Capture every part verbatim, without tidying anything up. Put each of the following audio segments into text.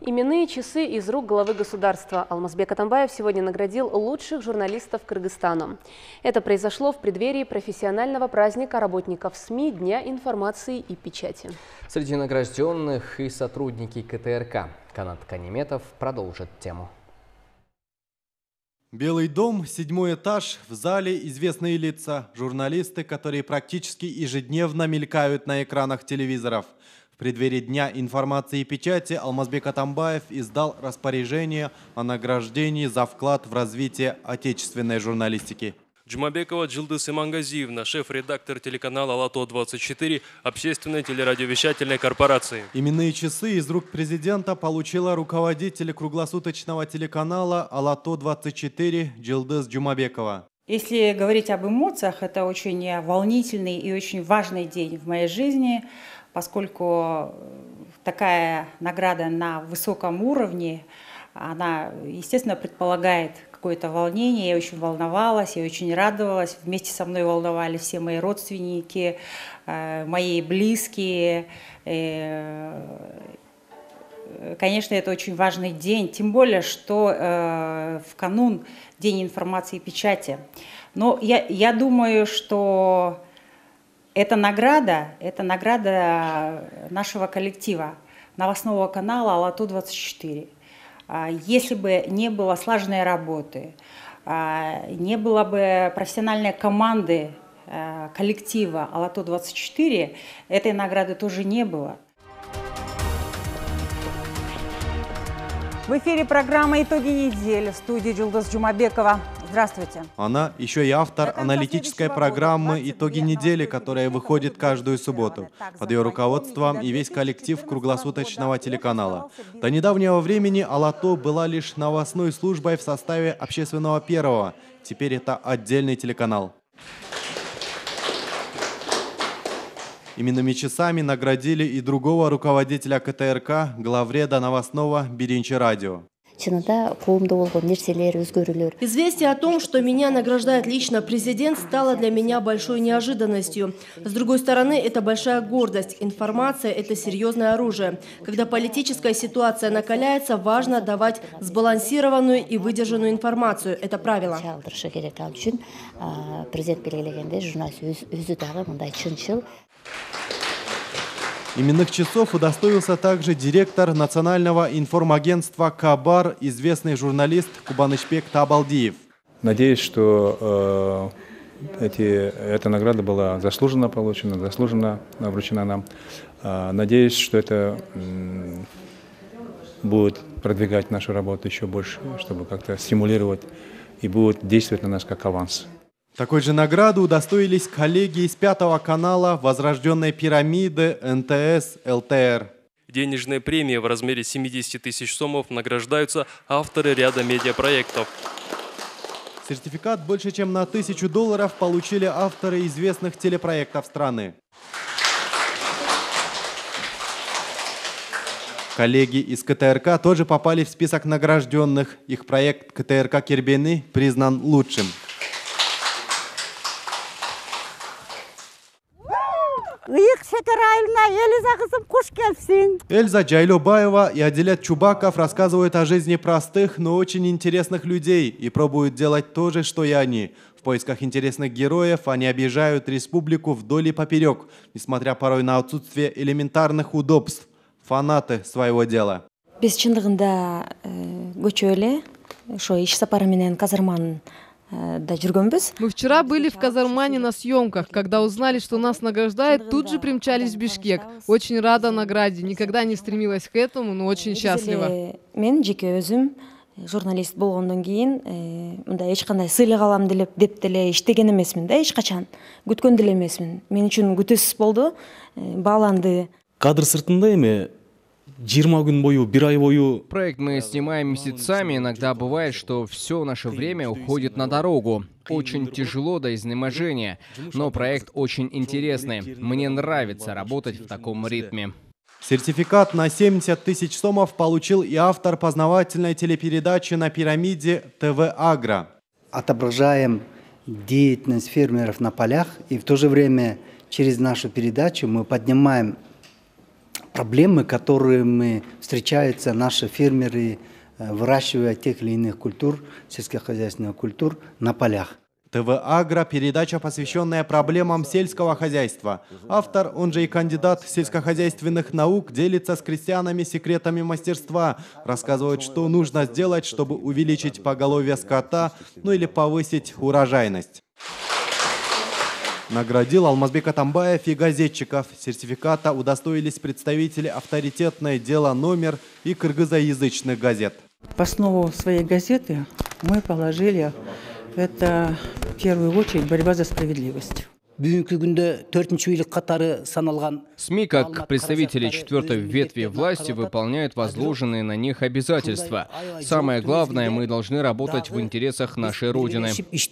Именные часы из рук главы государства. Алмазбек Атамбаев сегодня наградил лучших журналистов Кыргызстана. Это произошло в преддверии профессионального праздника работников СМИ Дня информации и печати. Среди награжденных и сотрудники КТРК. Канат Канеметов продолжит тему. Белый дом, седьмой этаж, в зале известные лица, журналисты, которые практически ежедневно мелькают на экранах телевизоров. В преддверии Дня информации и печати Алмазбек Атамбаев издал распоряжение о награждении за вклад в развитие отечественной журналистики. Джумабекова Джилдыс Имангазиевна, шеф-редактор телеканала «Алато двадцать четыре» общественной телерадиовещательной корпорации. Именные часы из рук президента получила руководитель круглосуточного телеканала «Алато двадцать четыре» Джилдыс Джумабекова. Если говорить об эмоциях, это очень волнительный и очень важный день в моей жизни, поскольку такая награда на высоком уровне, она, естественно, предполагает какое-то волнение. Я очень волновалась, я очень радовалась. Вместе со мной волновались все мои родственники, мои близкие. Конечно, это очень важный день, тем более, что в канун День информации и печати. Но я, я думаю, что эта награда, это награда нашего коллектива, новостного канала «Алато двадцать четыре». Если бы не было слаженной работы, не было бы профессиональной команды коллектива «Алато двадцать четыре», этой награды тоже не было. В эфире программа «Итоги недели» в студии Джилдыс Джумабекова. Здравствуйте. Она еще и автор аналитической программы «Итоги недели», которая выходит каждую субботу. Под ее руководством и весь коллектив круглосуточного телеканала. До недавнего времени «Алато» была лишь новостной службой в составе общественного первого. Теперь это отдельный телеканал. Именными часами наградили и другого руководителя КТРК, главреда новостного Биринчи радио. Известие о том, что меня награждает лично президент, стало для меня большой неожиданностью. С другой стороны, это большая гордость. Информация – это серьезное оружие. Когда политическая ситуация накаляется, важно давать сбалансированную и выдержанную информацию. Это правило. Именных часов удостоился также директор национального информагентства «Кабар», известный журналист Кубанычбек Табалдиев. Надеюсь, что э, эти, эта награда была заслуженно получена, заслуженно вручена нам. Э, надеюсь, что это э, будет продвигать нашу работу еще больше, чтобы как-то стимулировать и будет действовать на нас как аванс. Такой же награды удостоились коллеги из пятого канала, Возрожденной пирамиды, эн тэ эс, эл тэ эр. Денежные премии в размере семидесяти тысяч сомов награждаются авторы ряда медиапроектов. Сертификат больше чем на тысячу долларов получили авторы известных телепроектов страны. Коллеги из КТРК тоже попали в список награжденных. Их проект «КТРК Кербени» признан лучшим. Эльза Джайлобаева и Адилет Чубаков рассказывают о жизни простых, но очень интересных людей и пробуют делать то же, что и они. В поисках интересных героев они объезжают республику вдоль и поперек, несмотря порой на отсутствие элементарных удобств. Фанаты своего дела. Мы вчера были в Казармане на съемках. Когда узнали, что нас награждают, тут же примчались в Бишкек. Очень рада награде. Никогда не стремилась к этому, но очень счастлива. Журналист болгондон кийин мындай эч кандай сыйлык алам деп деп деле иштеген эмесмин да, эч качан күткөн деле эмесмин. Мен үчүн күтүүсүз болду, бааланды. Кадр сыртында эми жыйырма күн бою, бир ай бою. Проект мы снимаем месяцами. Иногда бывает, что все наше время уходит на дорогу. Очень тяжело до изнеможения. Но проект очень интересный. Мне нравится работать в таком ритме. Сертификат на семьдесят тысяч сомов получил и автор познавательной телепередачи на пирамиде тэ вэ Агро. Отображаем деятельность фермеров на полях, и в то же время через нашу передачу мы поднимаем проблемы, которыми встречаются наши фермеры, выращивая тех или иных культур, сельскохозяйственных культур на полях. ТВ «Агро» – передача, посвященная проблемам сельского хозяйства. Автор, он же и кандидат сельскохозяйственных наук, делится с крестьянами секретами мастерства. Рассказывает, что нужно сделать, чтобы увеличить поголовье скота, ну или повысить урожайность. Наградил Алмазбек Атамбаев и газетчиков. Сертификата удостоились представители авторитетное «Дело номер» и кыргызоязычных газет. В основу своей газеты мы положили это в первую очередь борьба за справедливость. СМИ, как представители четвертой ветви власти, выполняют возложенные на них обязательства. Самое главное, мы должны работать в интересах нашей Родины.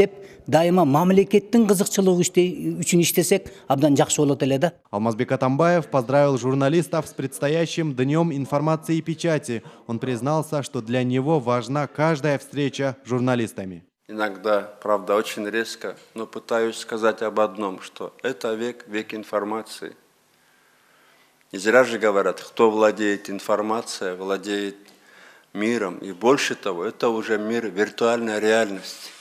Алмазбек Атамбаев поздравил журналистов с предстоящим Днем информации и печати. Он признался, что для него важна каждая встреча с журналистами. Иногда, правда, очень резко, но пытаюсь сказать об одном, что это век, век информации. Не зря же говорят, кто владеет информацией, владеет миром. И больше того, это уже мир виртуальной реальности.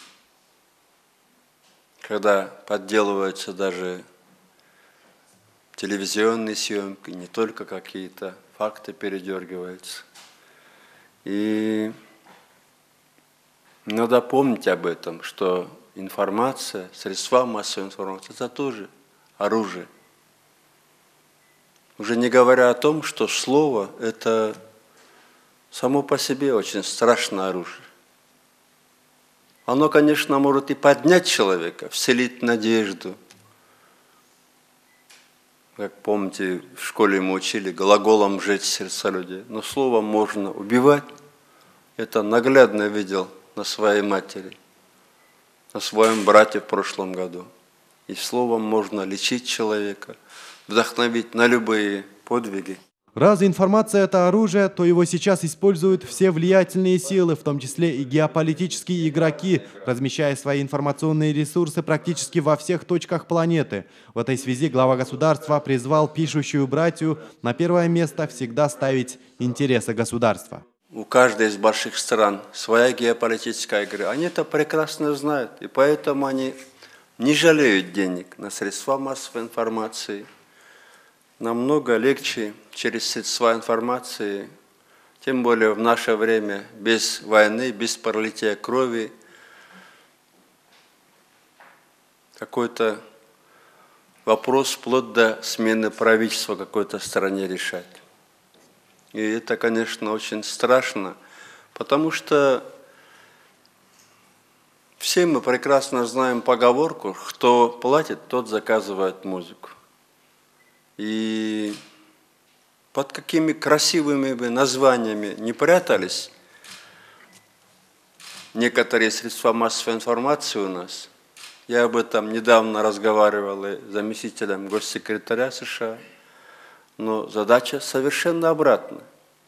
Когда подделываются даже телевизионные съемки, не только какие-то факты передергиваются. И надо помнить об этом, что информация, средства массовой информации – это тоже оружие. Уже не говоря о том, что слово – это само по себе очень страшное оружие. Оно, конечно, может и поднять человека, вселить надежду. Как помните, в школе мы учили глаголом «жечь сердца людей». Но словом можно убивать. Это наглядно видел на своей матери, на своем брате в прошлом году. И словом можно лечить человека, вдохновить на любые подвиги. Раз информация – это оружие, то его сейчас используют все влиятельные силы, в том числе и геополитические игроки, размещая свои информационные ресурсы практически во всех точках планеты. В этой связи глава государства призвал пишущую братью на первое место всегда ставить интересы государства. У каждой из больших стран своя геополитическая игра. Они это прекрасно знают, и поэтому они не жалеют денег на средства массовой информации. Намного легче через средства информации, тем более в наше время, без войны, без пролития крови, какой-то вопрос вплоть до смены правительства в какой-то стране решать. И это, конечно, очень страшно, потому что все мы прекрасно знаем поговорку, кто платит, тот заказывает музыку. И под какими красивыми бы названиями не прятались некоторые средства массовой информации у нас. Я об этом недавно разговаривал и с заместителем госсекретаря США. Но задача совершенно обратная.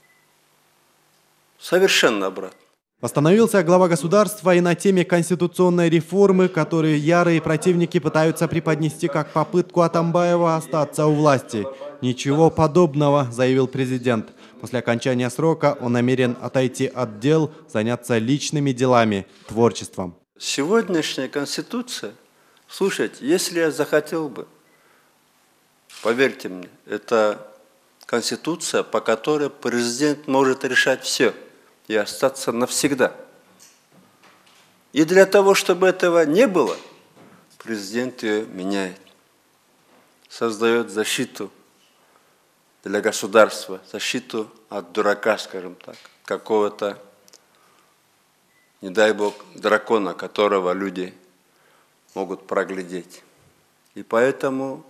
Совершенно обратная. Остановился глава государства и на теме конституционной реформы, которую ярые противники пытаются преподнести как попытку Атамбаева остаться у власти. Ничего подобного, заявил президент. После окончания срока он намерен отойти от дел, заняться личными делами, творчеством. Сегодняшняя конституция, слушайте, если я захотел бы, поверьте мне, это конституция, по которой президент может решать все и остаться навсегда. И для того, чтобы этого не было, президент ее меняет, создает защиту для государства, защиту от дурака, скажем так, какого-то, не дай бог, дракона, которого люди могут проглядеть. И поэтому,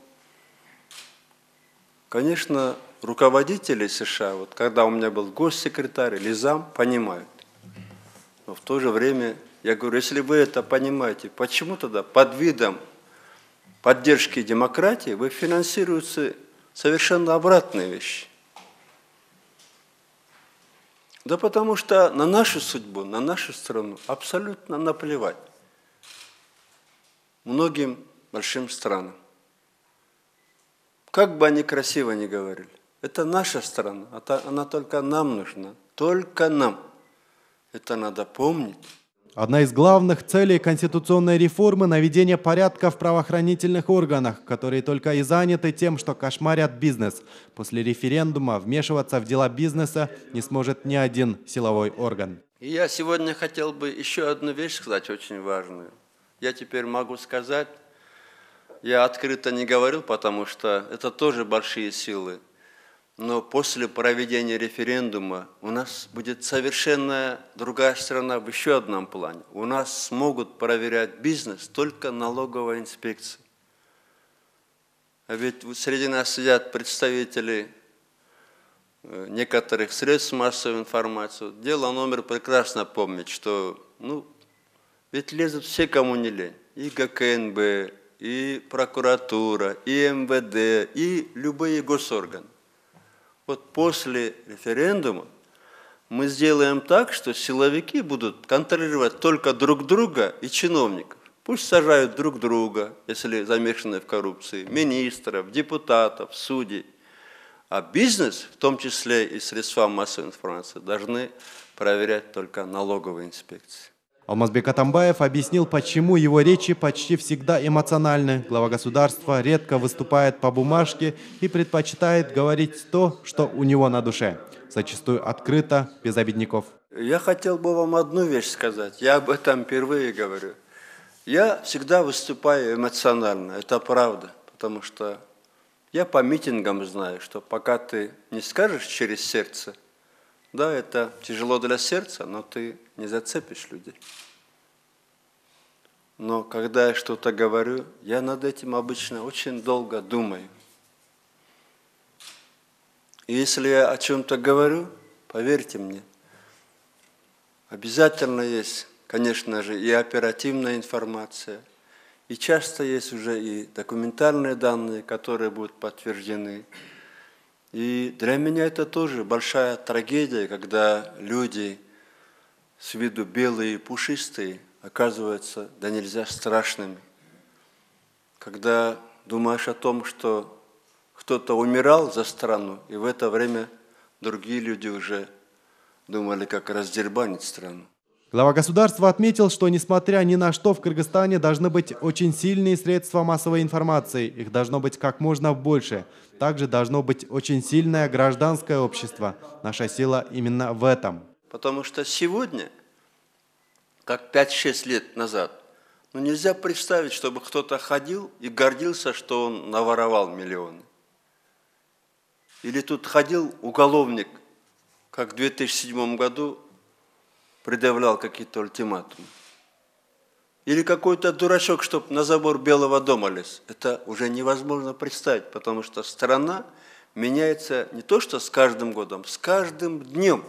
конечно, руководители США, вот когда у меня был госсекретарь или зам, понимают. Но в то же время я говорю, если вы это понимаете, почему тогда под видом поддержки демократии вы финансируете совершенно обратные вещи? Да потому что на нашу судьбу, на нашу страну абсолютно наплевать многим большим странам. Как бы они красиво ни говорили. Это наша страна, она только нам нужна, только нам. Это надо помнить. Одна из главных целей конституционной реформы – наведение порядка в правоохранительных органах, которые только и заняты тем, что кошмарят бизнес. После референдума вмешиваться в дела бизнеса не сможет ни один силовой орган. И я сегодня хотел бы еще одну вещь сказать, очень важную. Я теперь могу сказать, я открыто не говорил, потому что это тоже большие силы. Но после проведения референдума у нас будет совершенно другая страна в еще одном плане. У нас смогут проверять бизнес только налоговая инспекция. А ведь среди нас сидят представители некоторых средств массовой информации. Дело номер прекрасно помнить, что ну, ведь лезут все, кому не лень. И ГКНБ, и прокуратура, и МВД, и любые госорганы. Вот после референдума мы сделаем так, что силовики будут контролировать только друг друга и чиновников. Пусть сажают друг друга, если замешаны в коррупции, министров, депутатов, судей. А бизнес, в том числе и средства массовой информации, должны проверять только налоговые инспекции. Алмазбек Атамбаев объяснил, почему его речи почти всегда эмоциональны. Глава государства редко выступает по бумажке и предпочитает говорить то, что у него на душе. Зачастую открыто, без обидников. Я хотел бы вам одну вещь сказать. Я об этом впервые говорю. Я всегда выступаю эмоционально, это правда. Потому что я по митингам знаю, что пока ты не скажешь через сердце, да, это тяжело для сердца, но ты не зацепишь людей. Но когда я что-то говорю, я над этим обычно очень долго думаю. И если я о чем-то говорю, поверьте мне, обязательно есть, конечно же, и оперативная информация, и часто есть уже и документальные данные, которые будут подтверждены. И для меня это тоже большая трагедия, когда люди с виду белые и пушистые оказываются да нельзя страшными. Когда думаешь о том, что кто-то умирал за страну, и в это время другие люди уже думали, как раздербанить страну. Глава государства отметил, что несмотря ни на что в Кыргызстане должны быть очень сильные средства массовой информации. Их должно быть как можно больше. Также должно быть очень сильное гражданское общество. Наша сила именно в этом. Потому что сегодня, как пять-шесть лет назад, ну нельзя представить, чтобы кто-то ходил и гордился, что он наворовал миллионы. Или тут ходил уголовник, как в две тысячи седьмом году, предъявлял какие-то ультиматумы. Или какой-то дурачок, чтобы на забор Белого дома лез. Это уже невозможно представить, потому что страна меняется не то что с каждым годом, с каждым днем.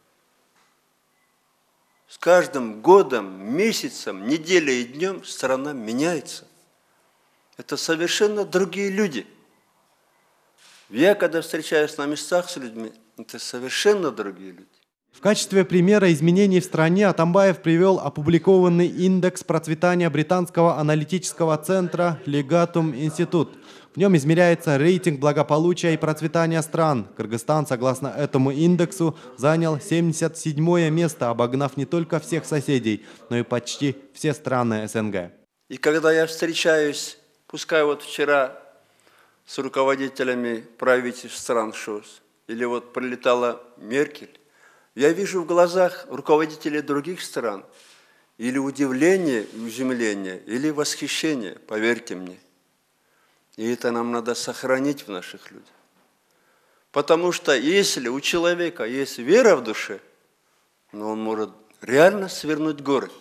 С каждым годом, месяцем, неделей и днем страна меняется. Это совершенно другие люди. Я, когда встречаюсь на местах с людьми, это совершенно другие люди. В качестве примера изменений в стране Атамбаев привел опубликованный индекс процветания британского аналитического центра Legatum Institute. В нем измеряется рейтинг благополучия и процветания стран. Кыргызстан, согласно этому индексу, занял семьдесят седьмое место, обогнав не только всех соседей, но и почти все страны СНГ. И когда я встречаюсь, пускай вот вчера с руководителями правительств стран ШОС, или вот прилетала Меркель, я вижу в глазах руководителей других стран или удивление и изумление, или восхищение, поверьте мне. И это нам надо сохранить в наших людях. Потому что если у человека есть вера в душе, но он может реально свернуть горы.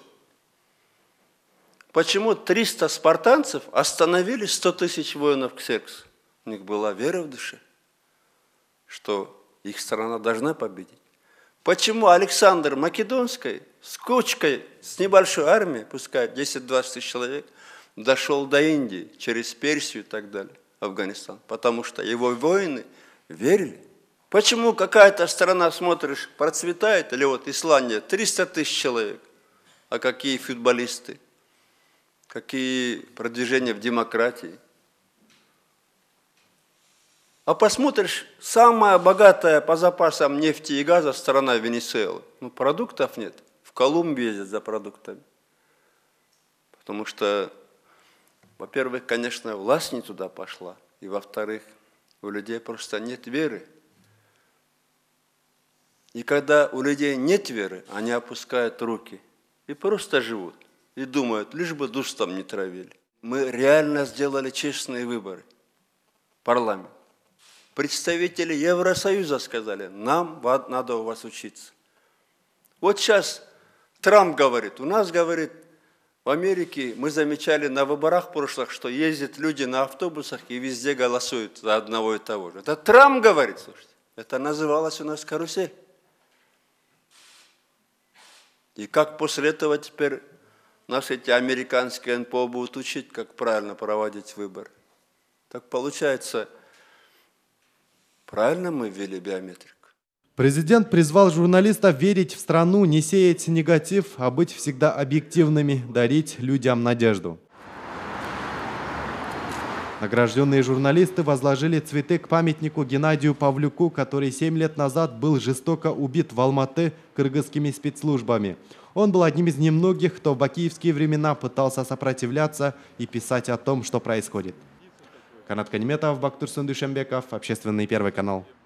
Почему триста спартанцев остановили сто тысяч воинов Ксеркса? У них была вера в душе, что их страна должна победить. Почему Александр Македонский с кучкой, с небольшой армией, пускай десять-двадцать тысяч человек, дошел до Индии, через Персию и так далее, Афганистан? Потому что его воины верили. Почему какая-то страна, смотришь, процветает, или вот Исландия, триста тысяч человек, а какие футболисты, какие продвижения в демократии? А посмотришь, самая богатая по запасам нефти и газа страна Венесуэлы. Ну, продуктов нет. В Колумбию ездят за продуктами. Потому что, во-первых, конечно, власть не туда пошла. И, во-вторых, у людей просто нет веры. И когда у людей нет веры, они опускают руки и просто живут. И думают, лишь бы душ там не травили. Мы реально сделали честные выборы. Парламент. Представители Евросоюза сказали, нам надо у вас учиться. Вот сейчас Трамп говорит, у нас, говорит, в Америке мы замечали на выборах прошлых, что ездят люди на автобусах и везде голосуют за одного и того же. Это Трамп говорит, слушайте. Это называлось у нас карусель. И как после этого теперь наши эти американские эн пэ о будут учить, как правильно проводить выборы. Так получается, правильно мы ввели биометрику? Президент призвал журналистов верить в страну, не сеять негатив, а быть всегда объективными, дарить людям надежду. Награжденные журналисты возложили цветы к памятнику Геннадию Павлюку, который семь лет назад был жестоко убит в Алматы кыргызскими спецслужбами. Он был одним из немногих, кто в бакиевские времена пытался сопротивляться и писать о том, что происходит. Канат Каниметов, Бактурсун Душенбеков, Общественный Первый канал.